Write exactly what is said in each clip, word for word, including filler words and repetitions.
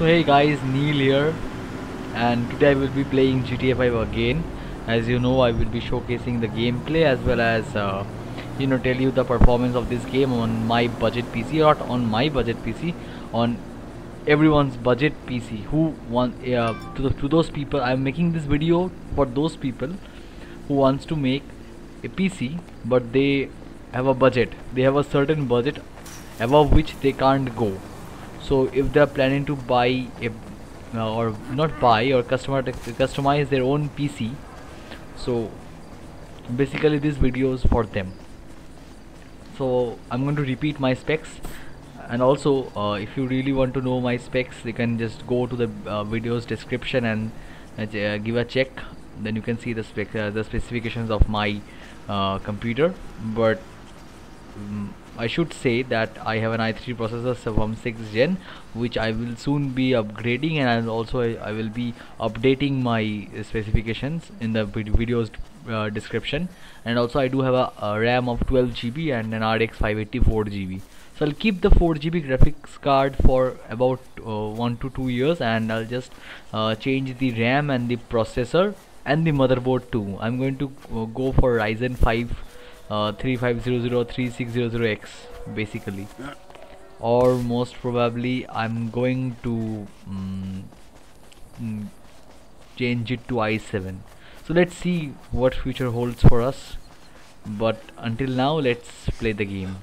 So hey guys, Neil here, and today I will be playing G T A five again. As you know, I will be showcasing the gameplay as well as uh, you know tell you the performance of this game on my budget P C, not on my budget P C, on everyone's budget P C. Who want uh, to the, to those people? I'm making this video for those people who wants to make a P C, but they have a budget. They have a certain budget above which they can't go. So if they are planning to buy a uh, or not buy or customer customize their own P C, so basically this video is for them. So I'm going to repeat my specs, and also uh, if you really want to know my specs, you can just go to the uh, video's description and uh, give a check. Then you can see the spec uh, the specifications of my uh, computer. But um, I should say that I have an i three processor from sixth gen, which I will soon be upgrading, and I'll also I, I will be updating my uh, specifications in the vid video's uh, description. And also I do have a, a RAM of twelve G B and an R X five eighty four G B. So I'll keep the four G B graphics card for about uh, one to two years, and I'll just uh, change the RAM and the processor and the motherboard too. I'm going to uh, go for Ryzen five uh, three five zero zero three six zero zero X basically, or most probably I'm going to um, mm, change it to i seven. So let's see what future holds for us, but until now let's play the game.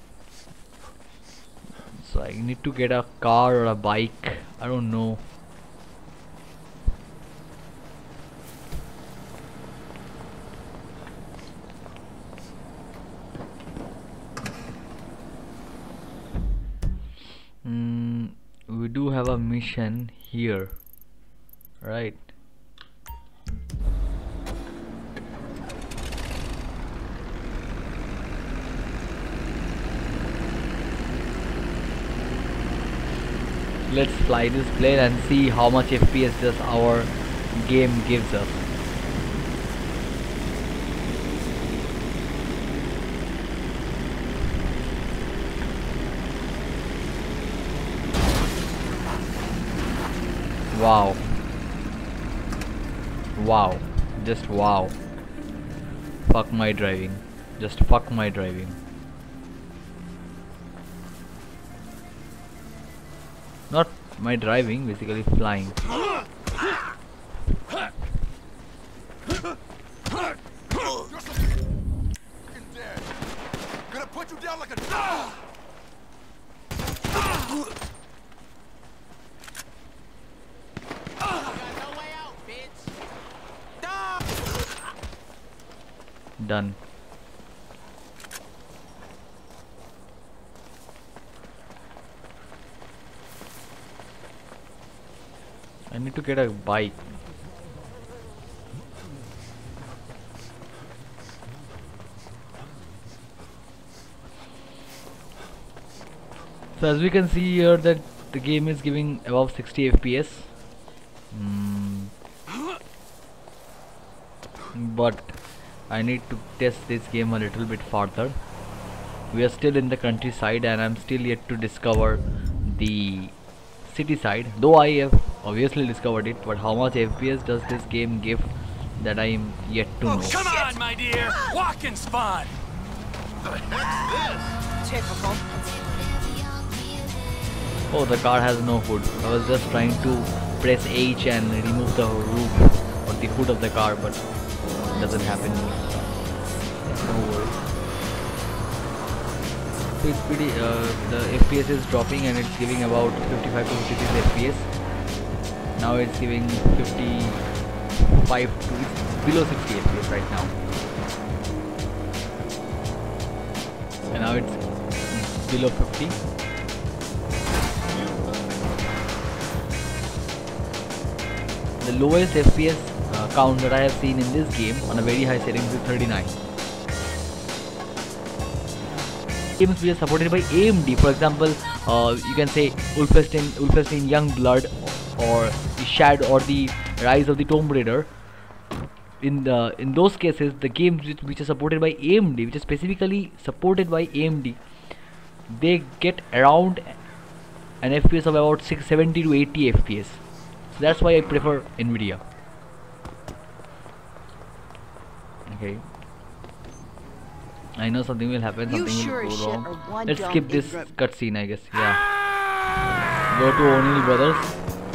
So I need to get a car or a bike, I don't know. Mm, we do have a mission here, right? Let's fly this plane and see how much F P S does our game gives us. Wow. Wow. Just wow. Fuck my driving. Just fuck my driving. Not my driving, basically flying. Gonna put you down like a dog. Done. I need to get a bike. So as we can see here that the game is giving above sixty F P S. Mm. But I need to test this game a little bit further. We are still in the countryside and I'm still yet to discover the city side, though I have obviously discovered it, but how much F P S does this game give, that I am yet to know. Oh, come on, my dear! Walking's fun! The heck's this? Typical. Oh, the car has no hood. I was just trying to press H and remove the roof or the hood of the car, but it doesn't happen. No worries. So it's pretty, uh, the F P S is dropping and it's giving about fifty-five to fifty-six F P S. Now it's giving fifty-five to, it's below sixty F P S right now. And now it's below fifty. The lowest F P S uh, count that I have seen in this game on a very high settings is thirty-nine. Games which are supported by A M D, for example, uh, you can say Wolfenstein, Wolfenstein Youngblood, or the Shadow, or the Rise of the Tomb Raider. In the in those cases, the games which, which are supported by A M D, which are specifically supported by A M D, they get around an F P S of about six seventy to eighty F P S. So that's why I prefer Nvidia. Okay. I know something will happen, You something sure will as go shit wrong. are one Let's dumb skip this ignorant- cutscene, I guess. Yeah. Go to O'Neill Brothers.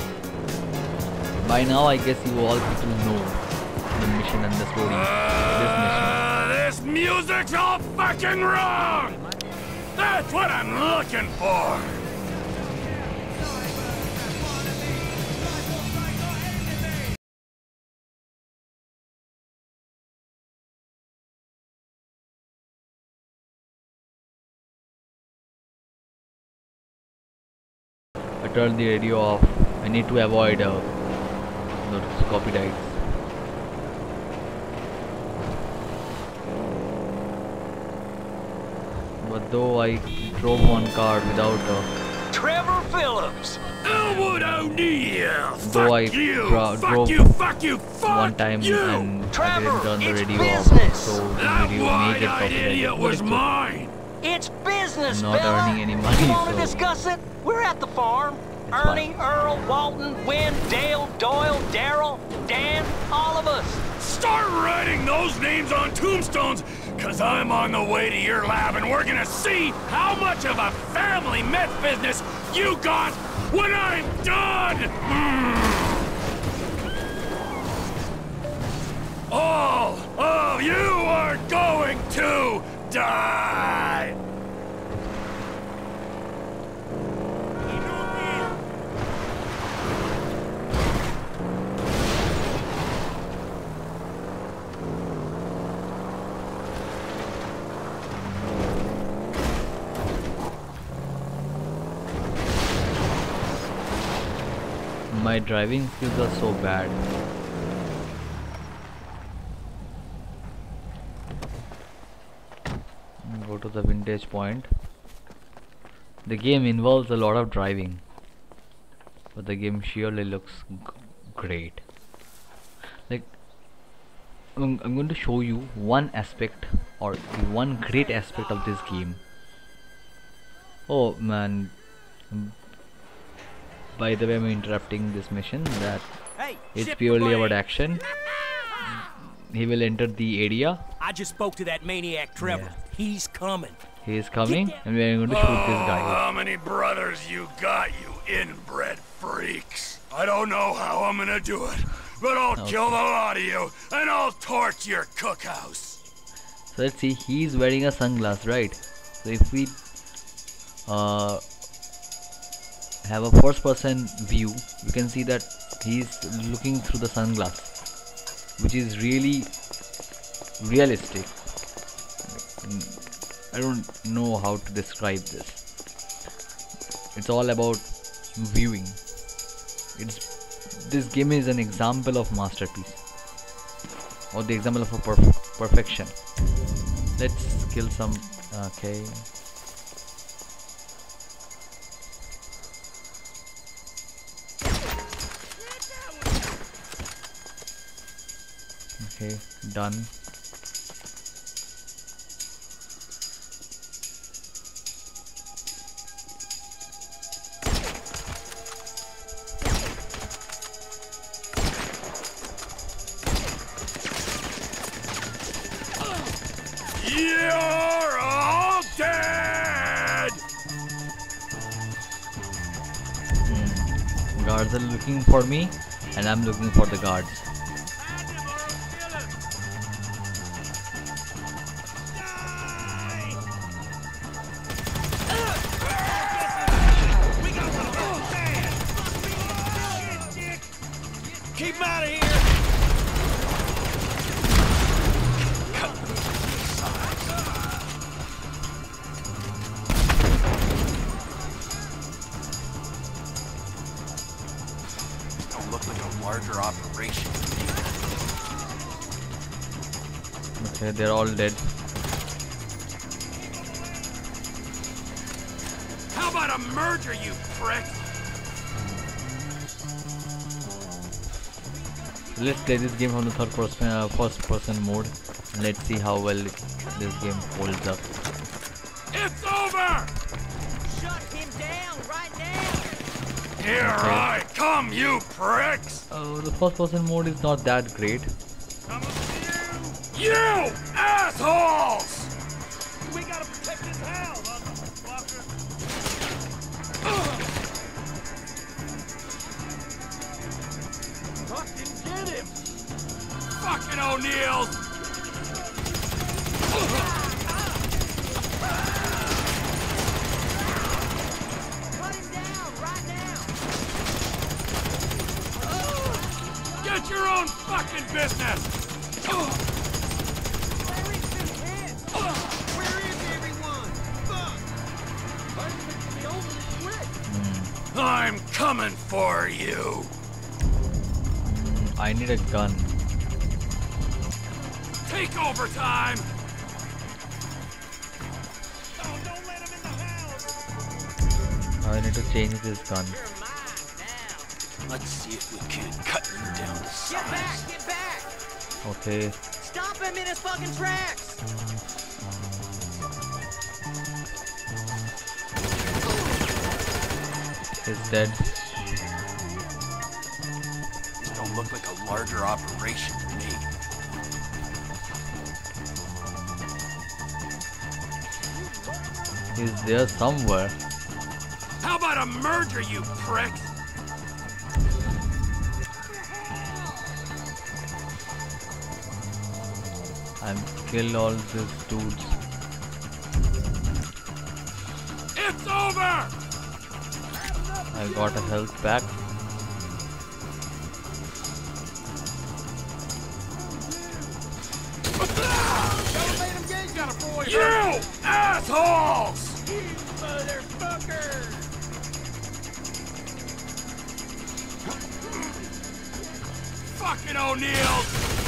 By now, I guess you all people know the mission and the story. This mission. Uh, this music's all fucking wrong! That's what I'm looking for! I turned the radio off. I need to avoid uh, those copyrights. But though I drove one car without uh, Trevor Phillips. Elwood O'Neill! Though Fuck I you! dro- fuck drove you! Fuck you! Fuck one time you! and I Trevor, didn't turn the it's radio business. off, so the That video may get wide-eyed idiot copyrighted. was mine! It's business, I'm not fella. earning any money, You want to so- discuss it? We're at the farm. It's Ernie, fine. Earl, Walton, Wynn, Dale, Doyle, Daryl, Dan, all of us. Start writing those names on tombstones, cause I'm on the way to your lab and we're gonna see how much of a family meth business you got when I'm done! Mm. All of you are going to die! My driving skills are so bad. Go to the vintage point. The game involves a lot of driving, but the game surely looks g great. Like, I'm, I'm going to show you one aspect or one great aspect of this game. Oh man. By the way, I'm interrupting this mission that Hey, it's ship purely the about blame. action. He will enter the area. I just spoke to that maniac Trevor. Yeah. He's coming. He is coming and we are going to shoot this Oh, guy. how many brothers you got, you inbred freaks? I don't know how I'm gonna do it, but I'll Okay. kill the lot of you, and I'll torch your cookhouse. So let's see, he's wearing a sunglass, right? So if we uh, have a first person view, we can see that he's looking through the sunglass, which is really realistic. Mm, I don't know how to describe this. It's all about viewing. It's this game is an example of masterpiece, or the example of a perf perfection. Let's kill some. Okay. Okay, done. You're all dead! Guards are looking for me, and I'm looking for the guards. Keep him out of here. Don't look like a larger operation. Okay, they're all dead. How about a merger, you prick? Let's play this game from the third person, uh, first person mode. Let's see how well it, this game holds up. It's over! Shut him down right now. Here I come, you pricks! Uh, the first person mode is not that great. You assholes! We gotta protect this house, motherfucker. Fucking get him! Fucking O'Neills! Cut him down right now! Get your own fucking business! Where is this kid? Where is everyone? Fuck! I'm fixing me over quick! I'm coming for you! I need a gun. Take over time! Oh, don't let him in the house. I need to change this gun. You're mine now! Let's see if we can't cut you down to size. Get back! Get back! Okay. Stop him in his fucking tracks! He's dead. This don't look like a larger operation to me. He's there somewhere. How about a merger, you pricks? I'm kill all these dudes. It's over! I got a health back. You assholes! Motherfucker! Fucking O'Neills!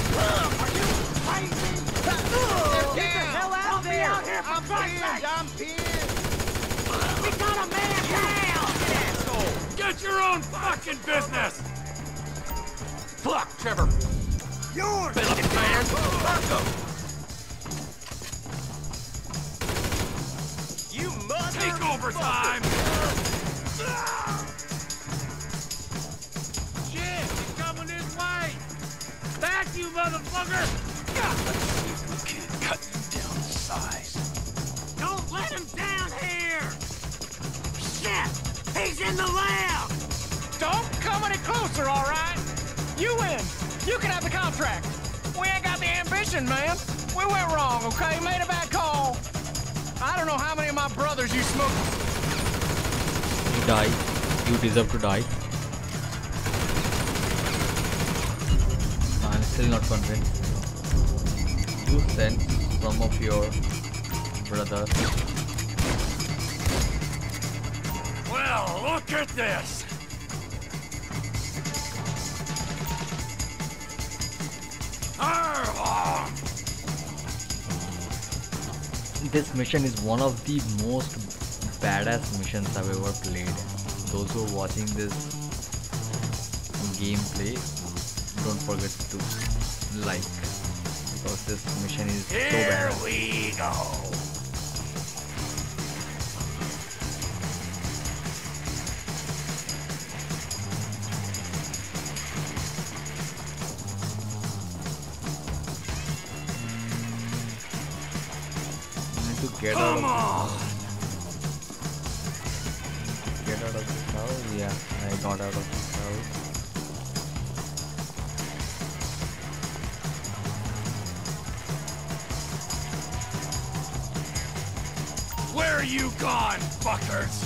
Get the hell out there! I'm pinned! I'm pinned! We got a man down! Asshole! Get your own fucking business! Fuck, Trevor! Yours! Biscuit man! Marco! You mother! Take over time! Shit! He's coming this way! Back, you motherfucker! Let's see if we can't cut you down to size. Don't let him down here! Shit! He's in the lab! Don't come any closer, all right? You win. You can have the contract. We ain't got the ambition, man. We went wrong, okay? Made a bad call. I don't know how many of my brothers you smoked. You die. You deserve to die. I'm still not convinced. You sent some of your brothers. Well, look at this! Arrgh! This mission is one of the most badass missions I've ever played. Those who are watching this gameplay, don't forget to like, because this mission is so Here badass. we go! To get out Come of on! get out of this house. Yeah, I got out of this house. Where are you gone, fuckers?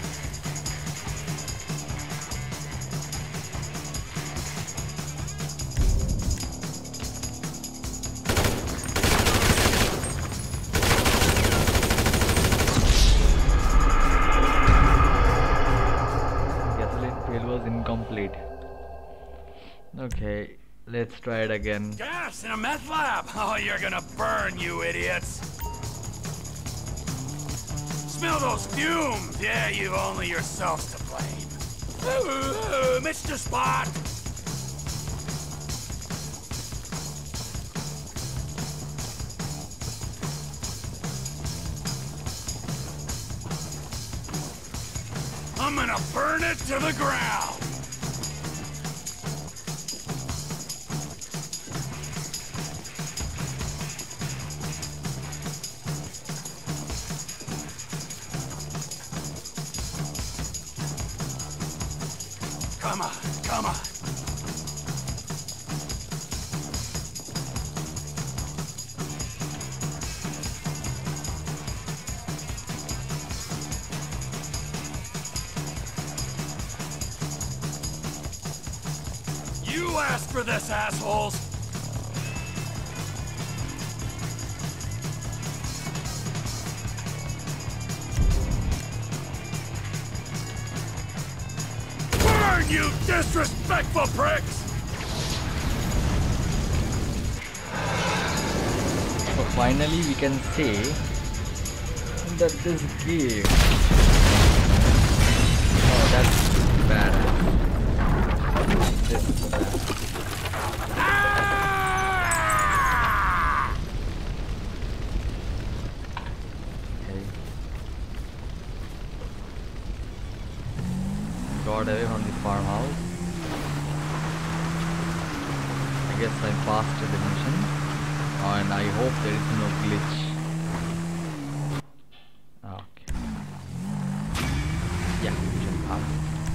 Was incomplete. Okay, let's try it again. Gas in a meth lab? Oh, you're gonna burn, you idiots! Smell those fumes? Yeah, you've only yourselves to blame. Ooh, Mister Spot! A I'm gonna burn it to the ground. Come on, come on. You asked for this, assholes! Burn, you disrespectful pricks! So finally we can say that this game... Oh, that's bad. This is bad. Okay. Got away from the farmhouse. I guess I passed the mission, and I hope there is no glitch. Okay. Yeah, we should pass.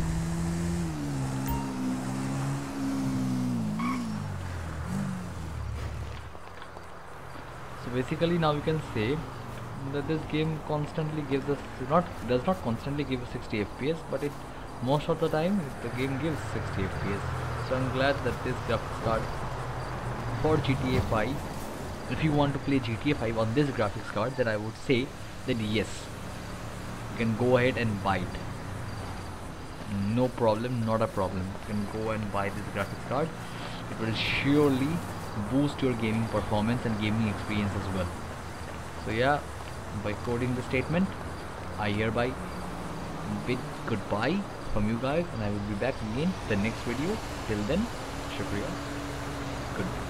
So basically now you can say that this game constantly gives us not does not constantly give us sixty F P S, but it most of the time the game gives sixty F P S. So I'm glad that this graphics card for G T A five, if you want to play G T A five on this graphics card, then I would say that yes, you can go ahead and buy it. No problem, not a problem. You can go and buy this graphics card. It will surely boost your gaming performance and gaming experience as well. So yeah, by coding the statement, I hereby bid goodbye from you guys, and I will be back again the next video. Till then, shukriya, goodbye.